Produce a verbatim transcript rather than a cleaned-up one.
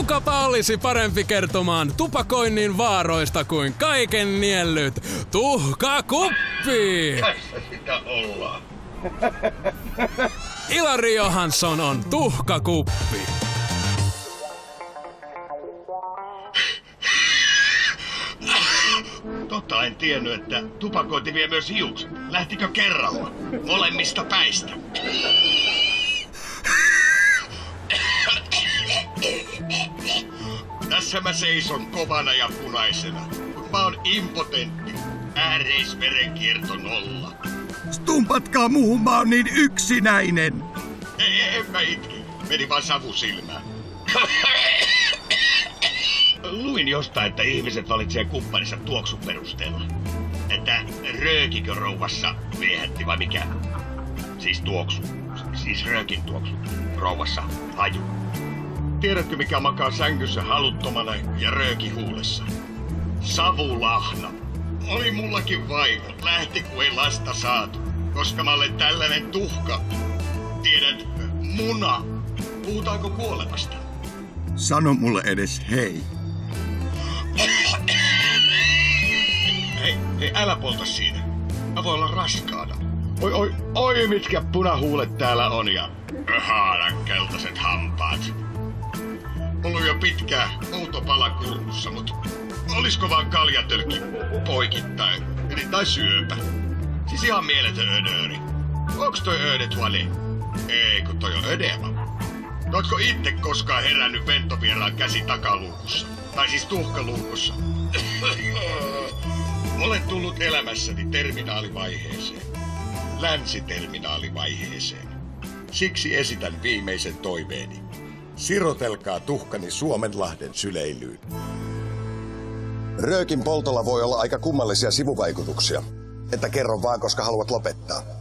Kukapa olisi parempi kertomaan tupakoinnin vaaroista kuin kaiken niellyt tuhkakuppi? Tässä sitä ollaan. Ilari Johansson on tuhkakuppi. Tota en tiennyt, että tupakointi vie myös hiukset. Lähtikö kerralla? Molemmista päistä. Tässä mä seison kovana ja punaisena. Mä oon impotentti. Ääreisverenkierto nolla. Stumpatkaa muuhun, mä oon niin yksinäinen. Ei, en mä itke. Meni vaan savu silmään. Luin jostain, että ihmiset valitsee kumppaninsa tuoksun perusteella. Että röökikö rouvassa viehätti vai mikä? Siis tuoksu. Siis röökin tuoksu. Rouvassa haju. Tiedätkö mikä makaa sängyssä haluttomana ja rööki huulessa? Savulahna. Oli mullakin vaimo. Lähti kun ei lasta saatu. Koska mä olen tällainen tuhka. Tiedät, muna. Puhutaanko kuolemasta? Sano mulle edes hei. Hei, hei, älä polta siinä. Mä voin olla raskaana. Oi, oi, oi, mitkä punahuulet täällä on ja haaran keltaiset hampaat. Mulla on jo pitkää outo pala kurkussa, mut olisko vaan kaljatölkki poikittain, eli tai syöpä. Siis ihan mieletön ödööri. Onks toi ödetuali? Ei, kun toi on ödema. Ootko itse koskaan herännyt ventovieraan käsi takaluukussa? Tai siis tuhkaluukussa? Olen tullut elämässäni terminaalivaiheeseen. Länsiterminaalivaiheeseen. Siksi esitän viimeisen toiveeni. Sirotelkaa tuhkani Suomenlahden syleilyyn. Röökin poltolla voi olla aika kummallisia sivuvaikutuksia. Että kerro vaan, koska haluat lopettaa.